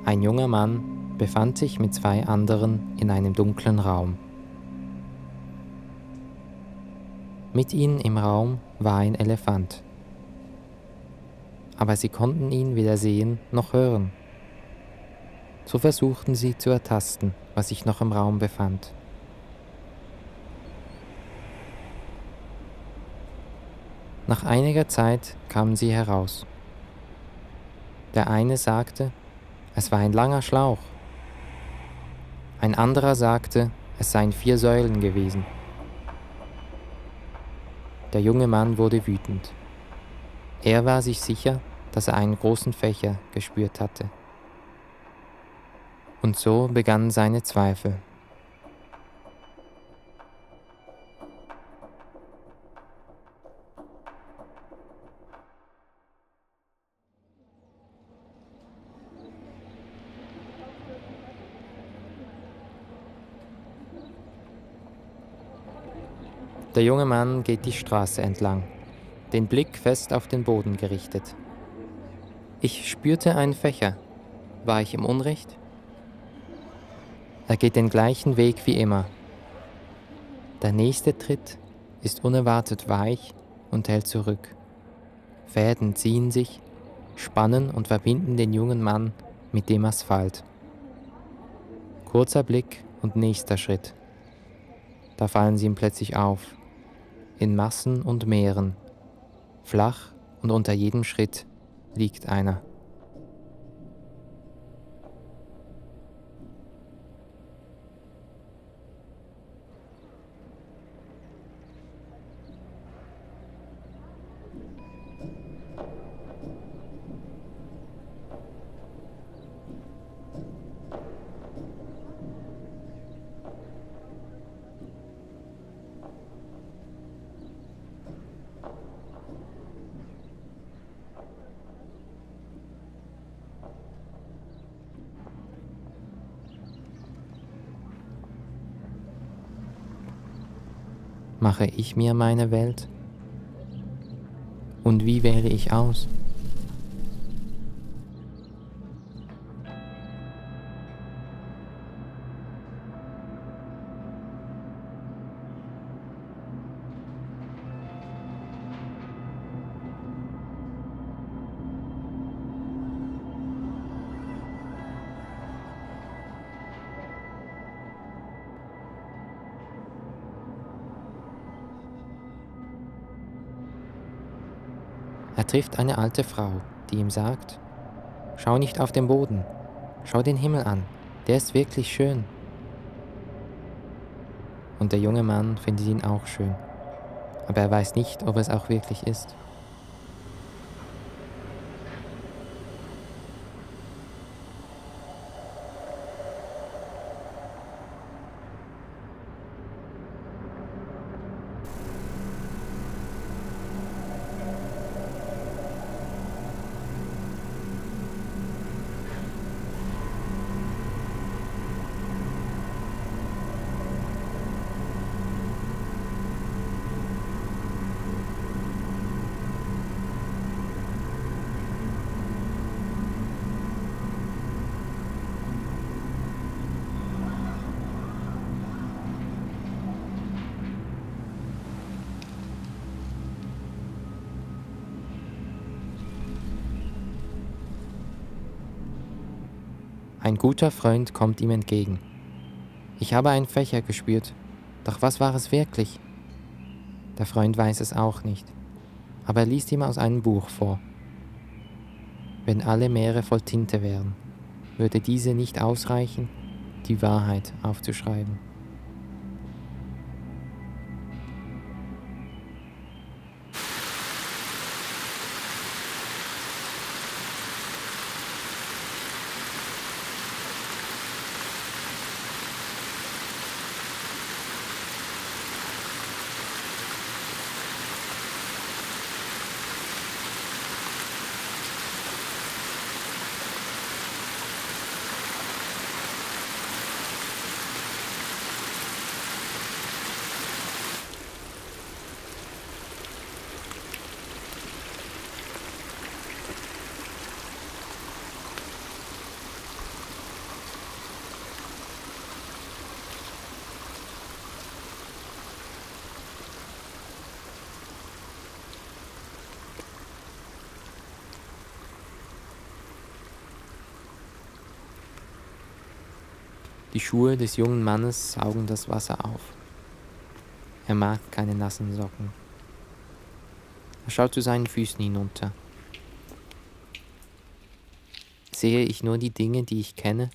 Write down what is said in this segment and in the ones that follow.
Ein junger Mann befand sich mit zwei anderen in einem dunklen Raum. Mit ihnen im Raum war ein Elefant. Aber sie konnten ihn weder sehen noch hören. So versuchten sie zu ertasten, was sich noch im Raum befand. Nach einiger Zeit kamen sie heraus. Der eine sagte, es war ein langer Schlauch. Ein anderer sagte, es seien 4 Säulen gewesen. Der junge Mann wurde wütend. Er war sich sicher, dass er einen großen Fächer gespürt hatte. Und so begannen seine Zweifel. Der junge Mann geht die Straße entlang, den Blick fest auf den Boden gerichtet. Ich spürte einen Fächer. War ich im Unrecht? Er geht den gleichen Weg wie immer. Der nächste Tritt ist unerwartet weich und hält zurück. Fäden ziehen sich, spannen und verbinden den jungen Mann mit dem Asphalt. Kurzer Blick und nächster Schritt. Da fallen sie ihm plötzlich auf. In Massen und Meeren. Flach und unter jedem Schritt liegt einer. Mache ich mir meine Welt? Und wie wähle ich aus? Er trifft eine alte Frau, die ihm sagt, schau nicht auf den Boden, schau den Himmel an, der ist wirklich schön. Und der junge Mann findet ihn auch schön, aber er weiß nicht, ob es auch wirklich ist. Ein guter Freund kommt ihm entgegen. Ich habe einen Fächer gespürt, doch was war es wirklich? Der Freund weiß es auch nicht, aber er liest ihm aus einem Buch vor. Wenn alle Meere voll Tinte wären, würde diese nicht ausreichen, die Wahrheit aufzuschreiben. Die Schuhe des jungen Mannes saugen das Wasser auf. Er mag keine nassen Socken. Er schaut zu seinen Füßen hinunter. Sehe ich nur die Dinge, die ich kenne?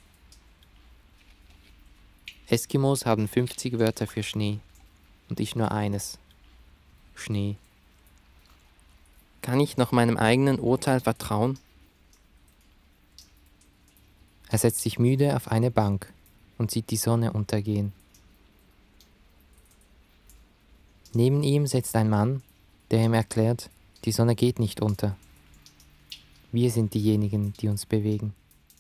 Eskimos haben 50 Wörter für Schnee und ich nur eines: Schnee. Kann ich noch meinem eigenen Urteil vertrauen? Er setzt sich müde auf eine Bank und sieht die Sonne untergehen. Neben ihm sitzt ein Mann, der ihm erklärt, die Sonne geht nicht unter. Wir sind diejenigen, die uns bewegen.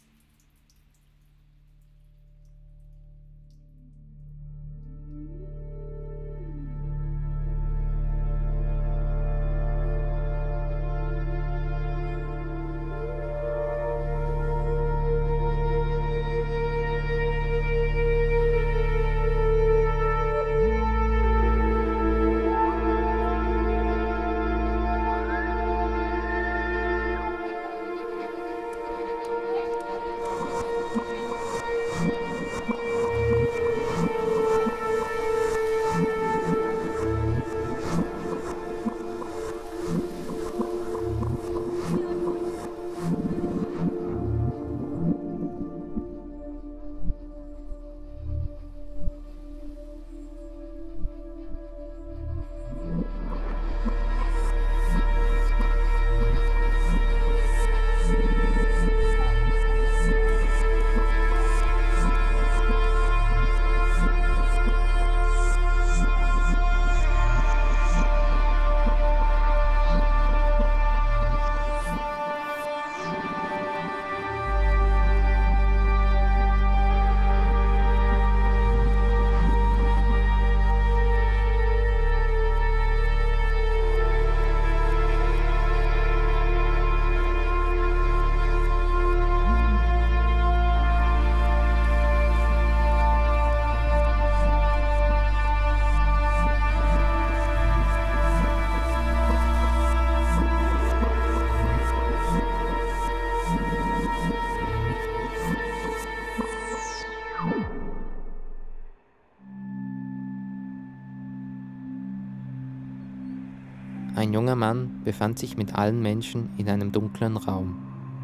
Ein junger Mann befand sich mit allen Menschen in einem dunklen Raum.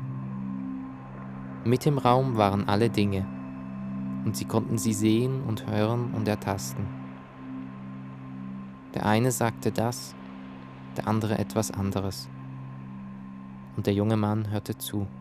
Mit im Raum waren alle Dinge, und sie konnten sie sehen und hören und ertasten. Der eine sagte das, der andere etwas anderes, und der junge Mann hörte zu.